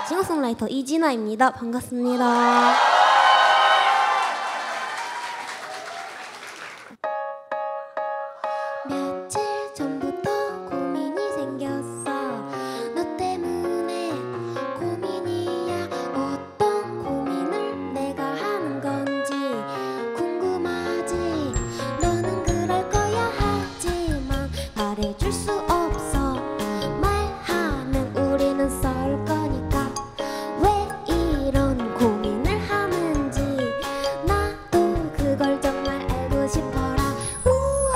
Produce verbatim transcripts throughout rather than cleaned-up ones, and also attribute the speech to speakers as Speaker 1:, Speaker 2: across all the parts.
Speaker 1: 싱어송라이터 이진아입니다. 반갑습니다. 며칠 전부터 고민이 생겼어. 너 때문에 고민이야. 어떤 고민을 내가 하는 건지 궁금하지. 너는 그럴 거야 하지만 말해줄 수 없어. 말하면 우리는 싸울 거니까. 왜 이런 고민을 하는지 나도 그걸 정말 알고 싶어라. 우와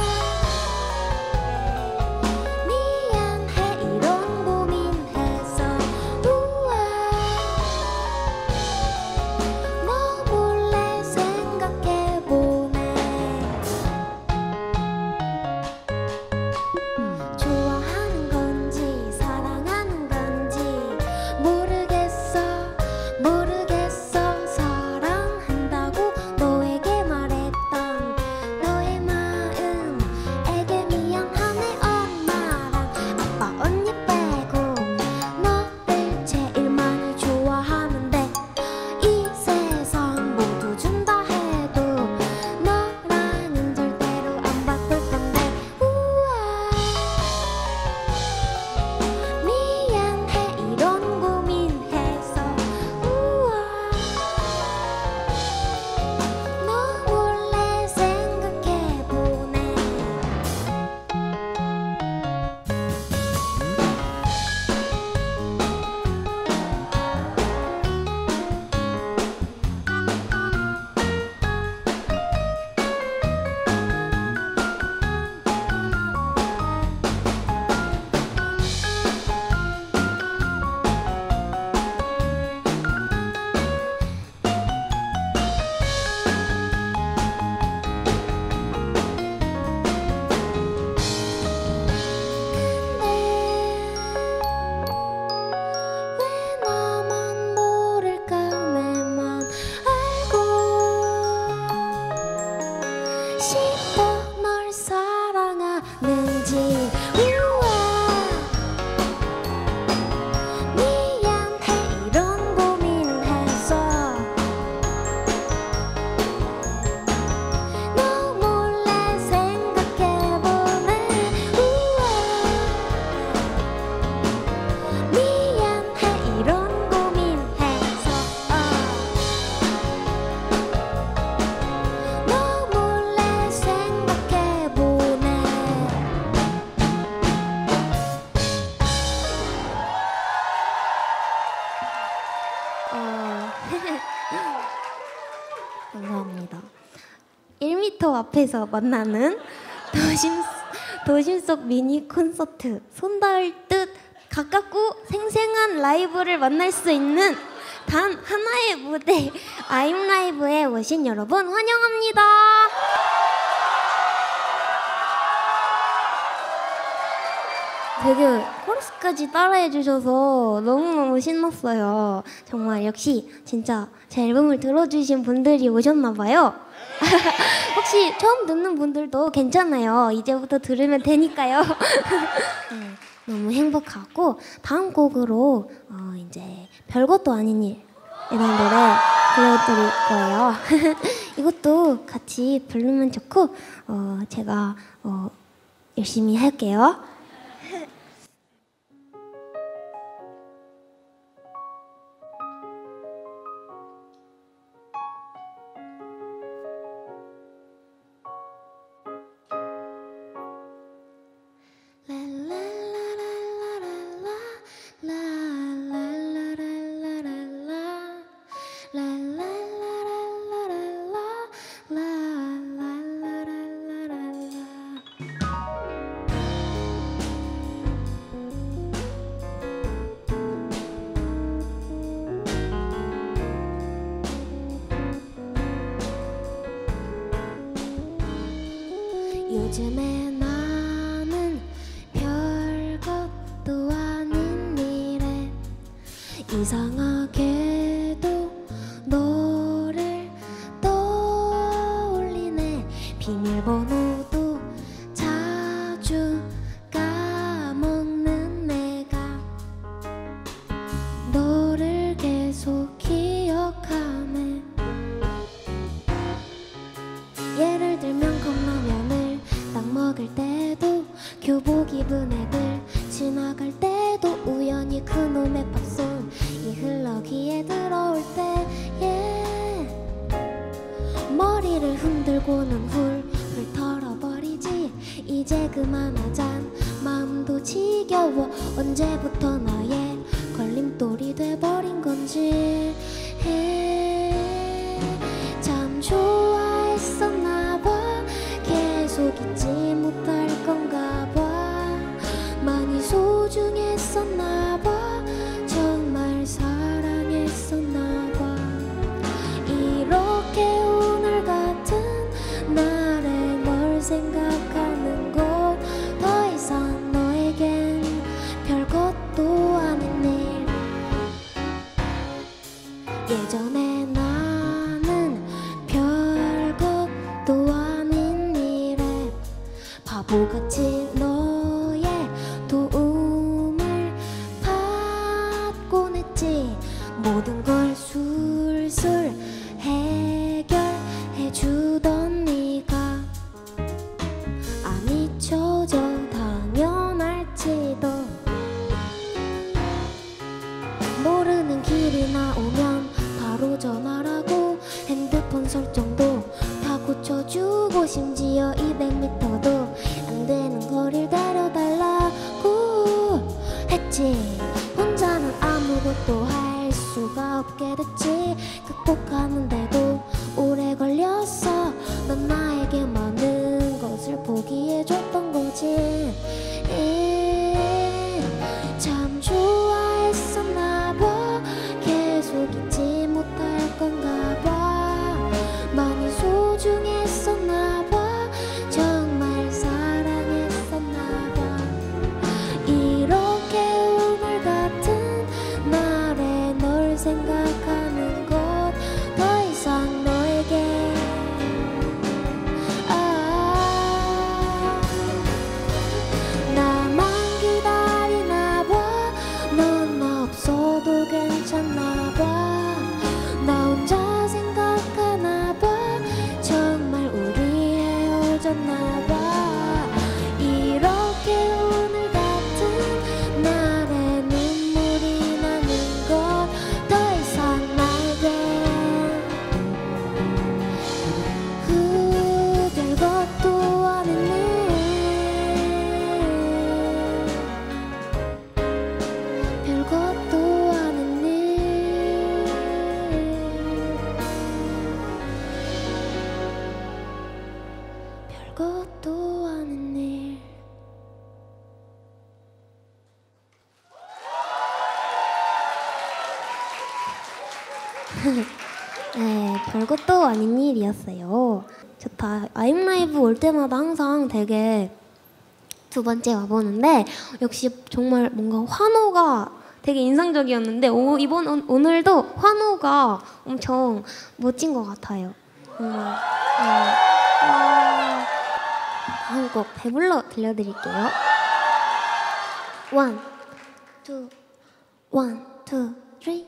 Speaker 1: 미안해 이런 고민해서. 우와 너 몰래 생각해보네. 좋아하는 건지 사랑하는 건지 모르겠어 모르겠어. 사랑한다고 너에게 말했던 너의 마음에게 미안하네. 엄마랑 아빠 언니 빼고 너를 제일 많이 좋아하는데 이 세상 모두 준다 해도 너랑은 절대로 안 바꿀 건데. 우와 미안해 이런 고민해서. 우와 너 몰래 생각해보네. 왜 나만 모를까. 내만 알고 싶어 널 사랑하는지. 우와 미안해 이런 고민해서. 너 몰래 생각해보네. 우와 미안해 이런 고민해서. 너 몰래 생각해보네. 어, 감사합니다. 일 미터 앞에서 만나는 도심, 도심 속 미니 콘서트. 손 닿을 듯 가깝고 생생한 라이브를 만날 수 있는 단 하나의 무대 아임라이브에 오신 여러분 환영합니다. 되게 코러스까지 따라해 주셔서 너무너무 신났어요. 정말 역시 진짜 제 앨범을 들어주신 분들이 오셨나 봐요. 혹시 처음 듣는 분들도 괜찮아요. 이제부터 들으면 되니까요. 네, 너무 행복하고 다음 곡으로 어, 이제 별것도 아닌 일 이런 노래 들려드릴 거예요. 이것도 같이 부르면 좋고 어, 제가 어, 열심히 할게요. 요즘에 나는 별것도 아닌 일에 이상하게도 너를 떠올리네. 비밀번호도 자주 까먹는 내가 너 고개를 흔들고는 훌훌 털어버리지. 이제 그만하자. 마음도 지겨워. 언제부터 나의 걸림돌이 돼버린 건지. 참 좋아했었나 봐. 계속 잊지 못할 건가 봐. 많이 소중했었나 봐. 정말 사랑했었나 봐. 이렇게 오늘 같은 날에 널 생각하는 것, 더 이상 너에겐 별것도 아닌 일. 예전에 나는 별것도 아닌 일에 바보같이 너의 도움을 받곤 했지. 모든 걸 술술 해결해주던 네가 안 잊혀져 당연할지도. 모르는 길이 나오면 바로 전화라고. 핸드폰 설정도 다 고쳐주고. 심지어 이백 미터도 안 되는 거리를 데려달라고 했지. 혼자는 아무것도 할 수가 없게 됐지. 극복하는데도 오래 걸렸어. 넌 나에게 많은 것을 포기해줬던 거지. 참 좋아했었나 봐. 계속 잊지 못할 건가 봐. 많이 소중했었나 봐. 정말 사랑했었나 봐. 이렇게 오늘 같은 날에 널 생각하는 것, 더 이상 너에게 아 나만 기다리나 봐. 넌 나 없어도 괜찮나 봐. 나 혼자 생각하나 봐. 정말 우리 헤어졌나 봐. 이렇게 오늘 같은 날에 눈물이 나는 것, 더 이상 나에겐 그 별것도 아닌 일. 별것도 아닌 일. 별것도 아닌 일. 네, 별것도 아닌 일이었어요. 좋다. 아임라이브 올 때마다 항상 되게 두 번째 와보는데 역시 정말 뭔가 환호가 되게 인상적이었는데 오, 이번 오, 오늘도 환호가 엄청 멋진 것 같아요. 정말. 네. 어, 다음 곡 배불러 들려드릴게요. 원, 투, 원, 투, 쓰리.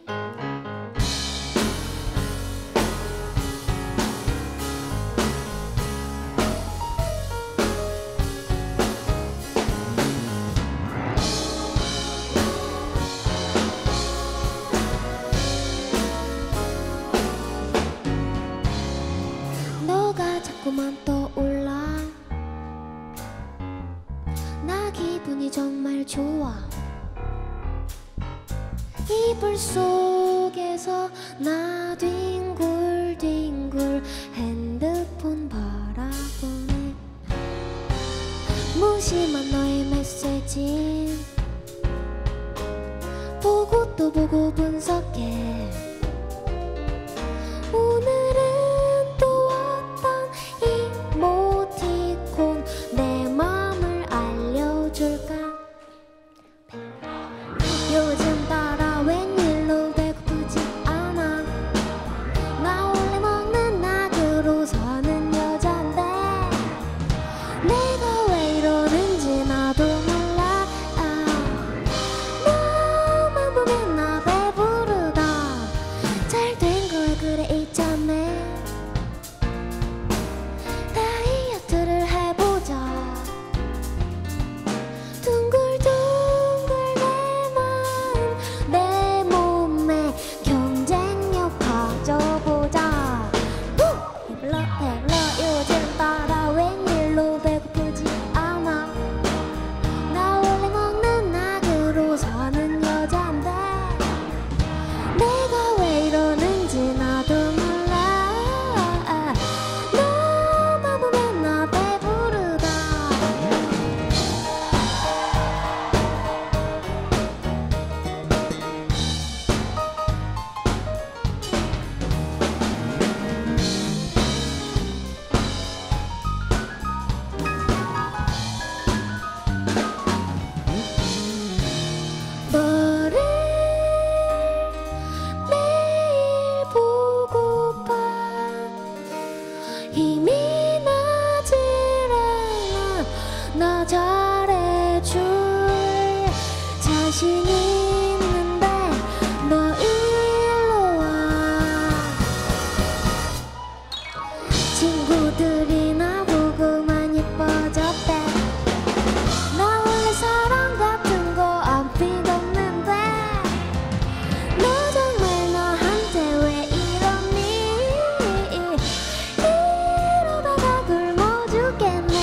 Speaker 1: 너가 자꾸만 떠올라. 나 기분이 정말 좋아. 이불 속에서 나 뒹굴뒹굴 핸드폰 바라보네. 무심한 너의 메시지 보고 또 보고 분석해. 오늘은 또 어떤 이모티콘 내 맘을 알려줄까. 요즘 따라 웬일로 배고프지 않아. 나 원래 먹는 낙으로 사는 여잔데 내가 왜 이러는지 나도 몰라. 아, 너만 보면 나 배부르다. 힘이 나질 않아 나 잘해줄 자신이 있는데 너 일로 와 친구들이 나보고만 예뻐졌대 나 원래 사랑 같은 거 안 필요없는데 너 정말 너한테 왜 이러니 이러다가 굶어 죽겠네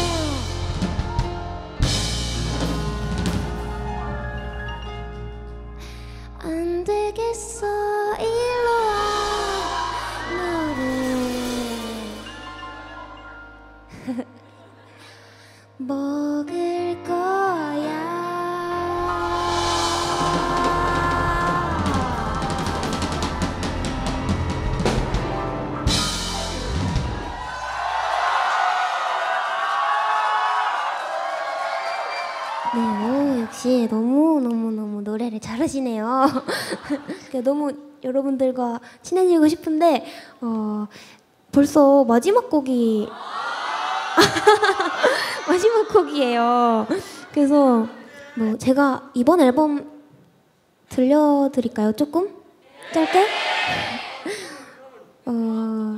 Speaker 1: 안 되겠어 일로 와 너를 먹을 거야 네, 오, 역시 너무너무너무 노래를 잘하시네요. 너무 여러분들과 친해지고 싶은데 어, 벌써 마지막 곡이 마지막 곡이에요. 그래서 뭐 제가 이번 앨범 들려드릴까요? 조금? 짧게? 어,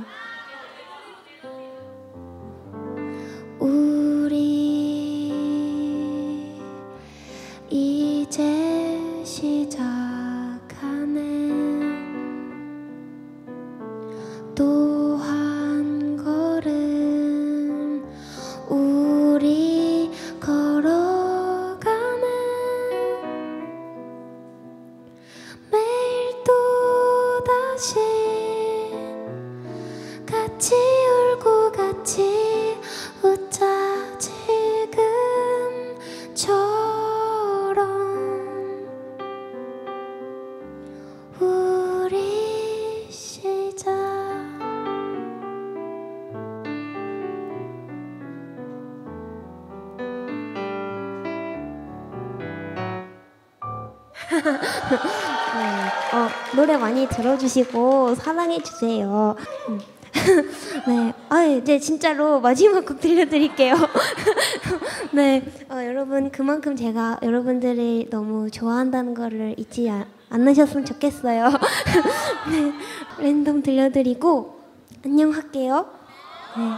Speaker 1: 우리 이제 시작하네 또 한 걸음 우리 걸어가네 매일 또 다시 같이 울고 같이 웃자 지금처럼 우리 시작 네, 어, 노래 많이 들어주시고 사랑해주세요. 음. 네, 아, 이제 진짜로 마지막 곡 들려드릴게요. 네, 어, 여러분 그만큼 제가 여러분들이 너무 좋아한다는 거를 잊지 아, 않으셨으면 좋겠어요. 네, 랜덤 들려드리고 안녕할게요. 네.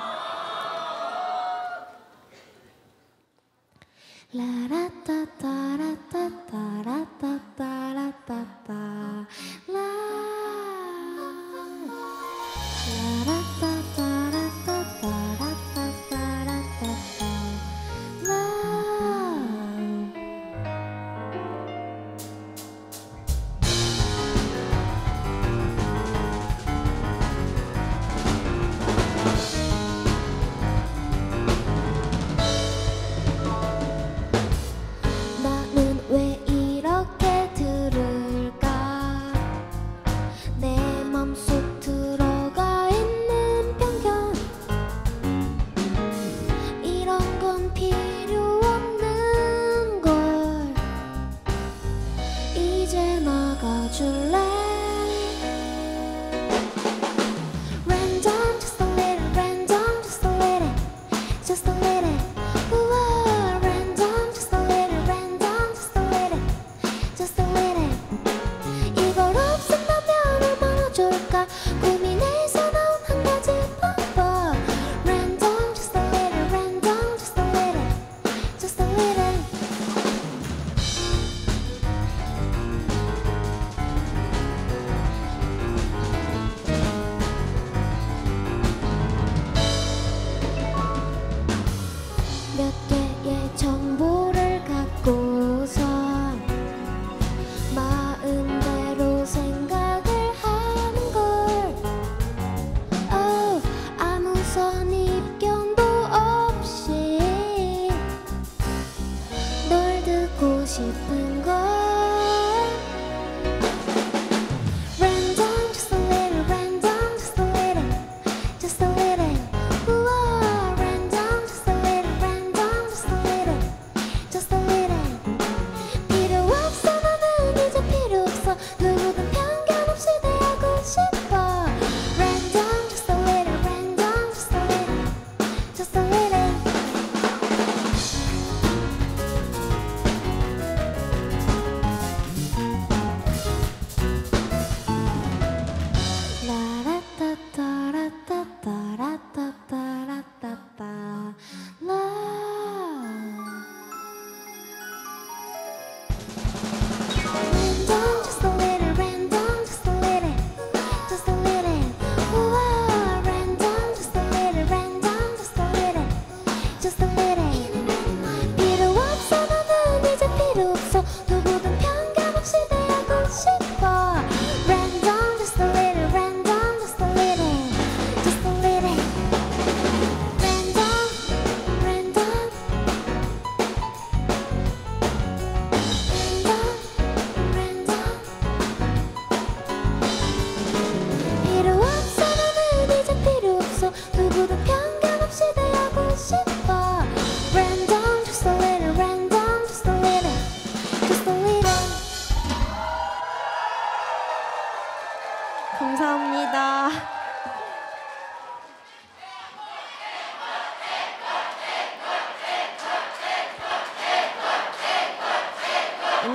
Speaker 1: 라라따따라따따라따따라따따 라 나는 왜 이렇게 들을까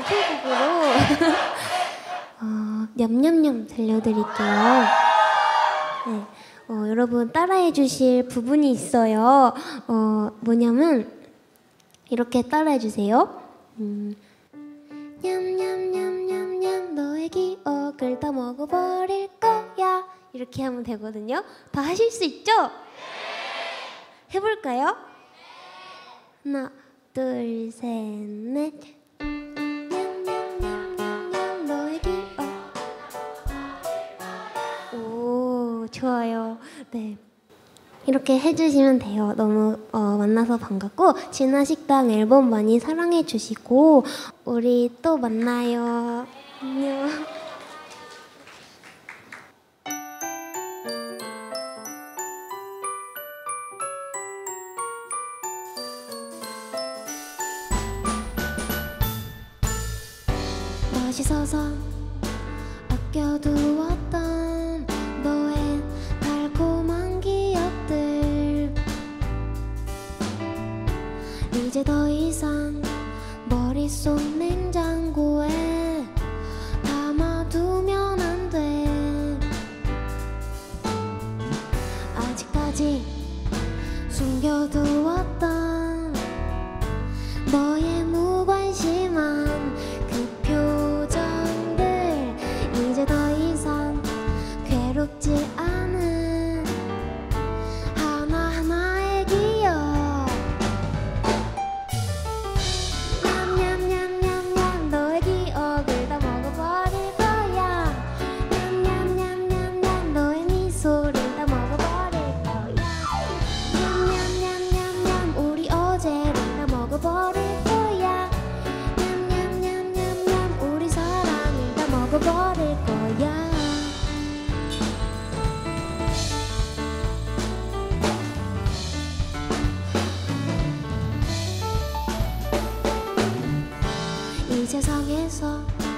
Speaker 1: 방송국으로 어, 냠냠냠 들려드릴게요. 네, 어, 여러분 따라해 주실 부분이 있어요. 어, 뭐냐면 이렇게 따라해 주세요. 음, 냠냠냠냠냠 너의 기억을 다 먹어버릴 거야. 이렇게 하면 되거든요. 다 하실 수 있죠? 해볼까요? 하나, 둘, 셋, 넷. 냠냠냠냠냠 너의 기억. 오, 좋아요. 네. 이렇게 해주시면 돼요. 너무 어, 만나서 반갑고 진화식당 앨범 많이 사랑해 주시고 우리 또 만나요. 안녕. 맛있어서 아껴두었던 너의 달콤한 기억들 이제 더 이상 머릿속 냉장고에 담아두면 안 돼. 아직까지 숨겨두었던 너의 무관심한 그 표정들 이제 더 이상 괴롭지 않은 하나하나의 기억. 냠냠냠냠냠 너의 기억을 다 먹어버릴 거야. 냠냠냠냠냠 너의 미소를 다 먹어버릴 거야. 냠냠냠냠냠 우리 어제를 다 먹어버릴 거야. 냠냠냠냠냠 우리 사랑을 다 먹어버릴 거야. 이 세상에서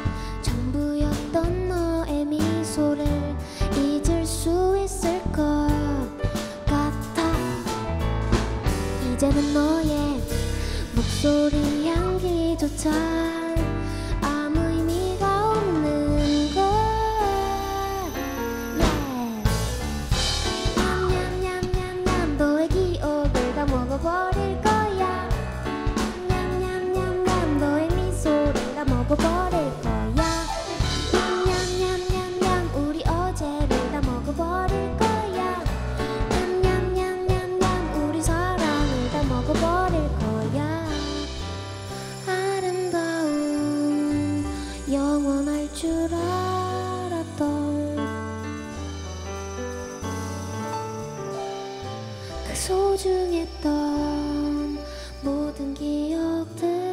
Speaker 1: 전부였던 너의 미소를 잊을 수 있을 것 같아. 이제는 너의 목소리 향기조차 아무 의미가 없는 걸. yeah. 냠냠냠냠냠 너의 기억을 다 먹어버릴 거야. 냠냠냠냠 너의 미소를 다 먹어버릴 거야. 냠냠냠냠냠 우리 어제를 다 먹어버릴 거야. 냠냠냠냠냠 우리 사랑을 다 먹어버릴 거야. 아름다운 영원할 줄 알았던 그 소중했던 모든 기억들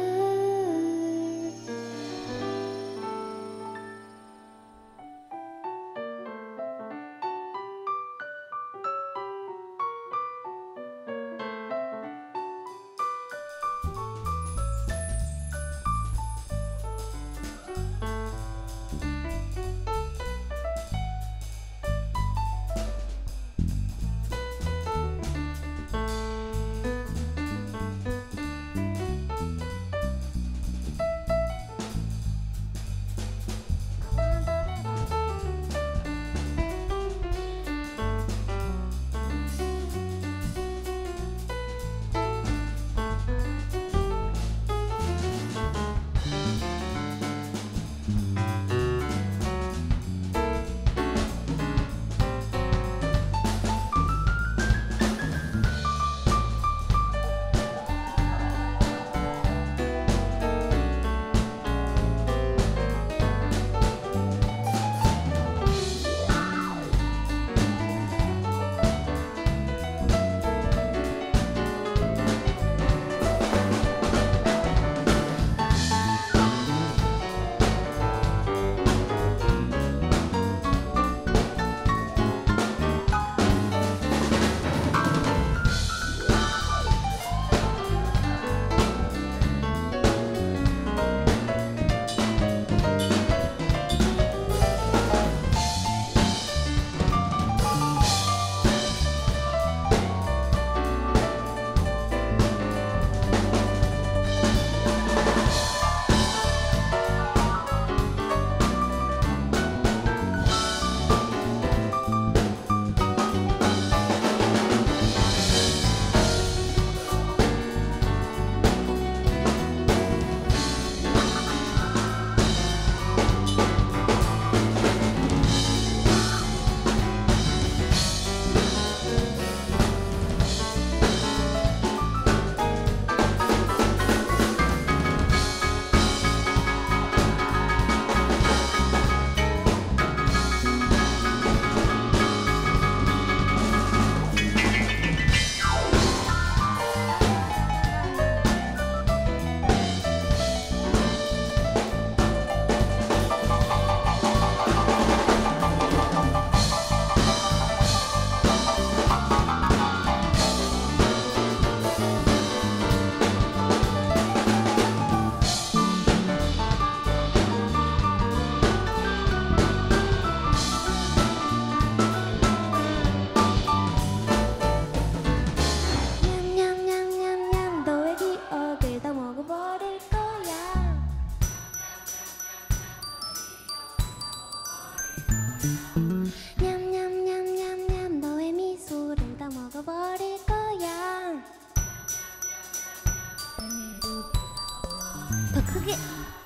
Speaker 1: 크게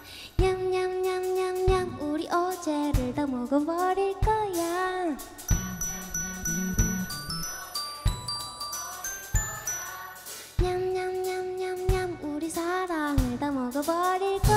Speaker 1: 냠냠냠냠냠 우리 어제를 다 먹어버릴 거야. 냠냠냠냠냠 우리 사랑을 다 먹어버릴 거야.